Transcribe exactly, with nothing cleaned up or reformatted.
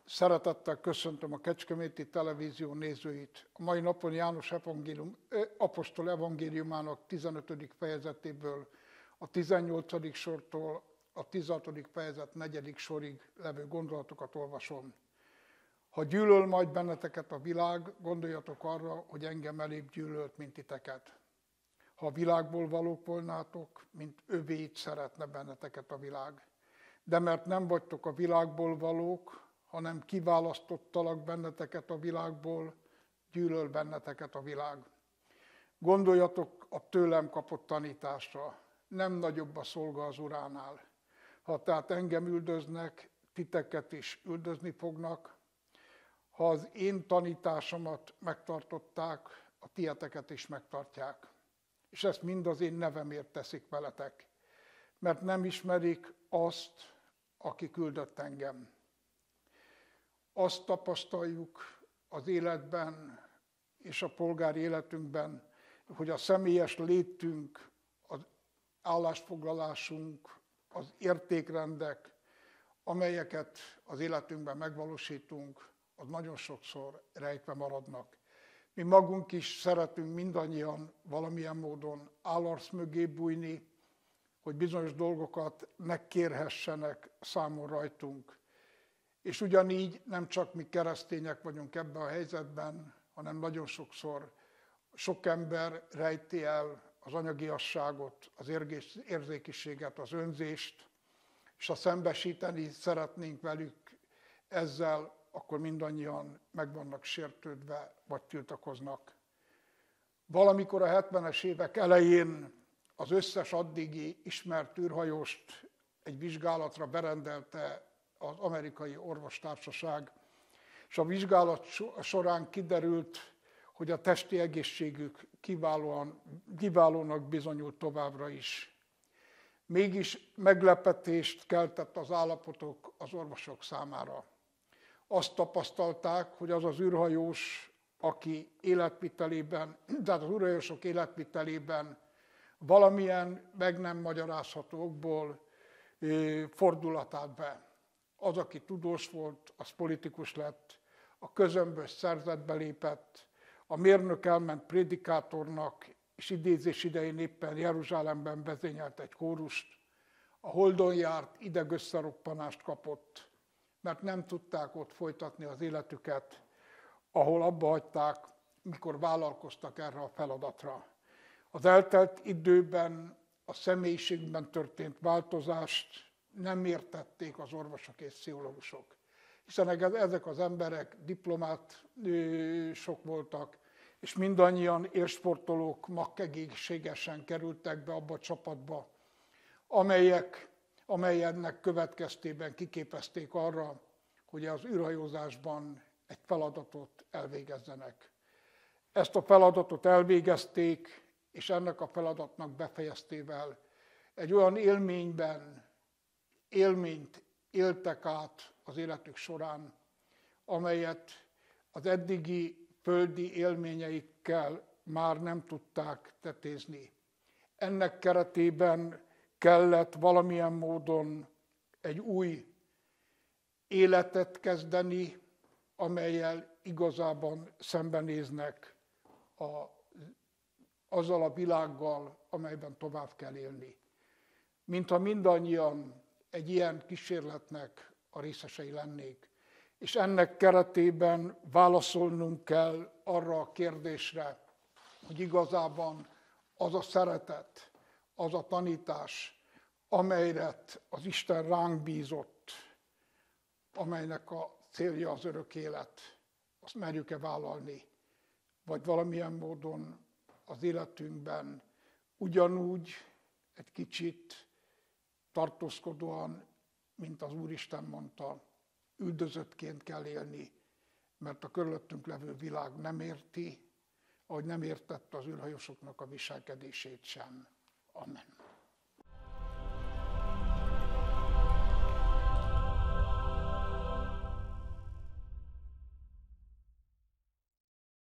Szeretettel köszöntöm a Kecskeméti Televízió nézőit. A mai napon János evangélium, apostol evangéliumának tizenötödik fejezetéből a tizennyolcadik sortól a tizenhatodik fejezet negyedik sorig levő gondolatokat olvasom. Ha gyűlöl majd benneteket a világ, gondoljatok arra, hogy engem elébb gyűlölt, mint titeket. Ha a világból valók volnátok, mint övéit szeretne benneteket a világ. De mert nem vagytok a világból valók, hanem kiválasztottalak benneteket a világból, gyűlöl benneteket a világ. Gondoljatok a tőlem kapott tanításra, nem nagyobb a szolga az uránál. Ha tehát engem üldöznek, titeket is üldözni fognak. Ha az én tanításomat megtartották, a tieteket is megtartják. És ezt mind az én nevemért teszik veletek, mert nem ismerik azt, aki küldött engem. Azt tapasztaljuk az életben és a polgári életünkben, hogy a személyes létünk, az állásfoglalásunk, az értékrendek, amelyeket az életünkben megvalósítunk, az nagyon sokszor rejtve maradnak. Mi magunk is szeretünk mindannyian valamilyen módon állarc mögé bújni, hogy bizonyos dolgokat ne kérhessenek számon rajtunk. És ugyanígy nem csak mi keresztények vagyunk ebben a helyzetben, hanem nagyon sokszor sok ember rejti el az anyagiasságot, az érzékiséget, az önzést, és ha szembesíteni szeretnénk velük ezzel, akkor mindannyian meg vannak sértődve, vagy tiltakoznak. Valamikor a hetvenes évek elején az összes addigi ismert űrhajóst egy vizsgálatra berendelte az amerikai orvostársaság, és a vizsgálat során kiderült, hogy a testi egészségük kiválóan, kiválónak bizonyult továbbra is. Mégis meglepetést keltett az állapotok az orvosok számára. Azt tapasztalták, hogy az az űrhajós, aki életvitelében, tehát az űrhajósok életvitelében valamilyen meg nem magyarázható okból fordulat állt be. Az, aki tudós volt, az politikus lett, a közömbös szerzetbe lépett, a mérnök elment prédikátornak, és idézés idején éppen Jeruzsálemben vezényelt egy kórust, a Holdon járt, idegösszeroppanást kapott, mert nem tudták ott folytatni az életüket, ahol abba hagyták, mikor vállalkoztak erre a feladatra. Az eltelt időben a személyiségben történt változást nem értették az orvosok és pszichológusok. Hiszen ezek az emberek diplomások voltak, és mindannyian élsportolók magegészségesen kerültek be abba a csapatba, amelyek, amelynek következtében kiképezték arra, hogy az űrhajózásban egy feladatot elvégezzenek. Ezt a feladatot elvégezték, és ennek a feladatnak befejeztével egy olyan élményben, élményt éltek át az életük során, amelyet az eddigi földi élményeikkel már nem tudták tetézni. Ennek keretében kellett valamilyen módon egy új életet kezdeni, amellyel igazában szembenéznek a, azzal a világgal, amelyben tovább kell élni. Mintha mindannyian egy ilyen kísérletnek a részesei lennék. És ennek keretében válaszolnunk kell arra a kérdésre, hogy igazában az a szeretet, az a tanítás, amelyre az Isten ránk bízott, amelynek a célja az örök élet, azt merjük-e vállalni, vagy valamilyen módon az életünkben ugyanúgy egy kicsit tartózkodóan, mint az Úristen mondta, üldözöttként kell élni, mert a körülöttünk levő világ nem érti, ahogy nem értette az űrhajósoknak a viselkedését sem. Amen.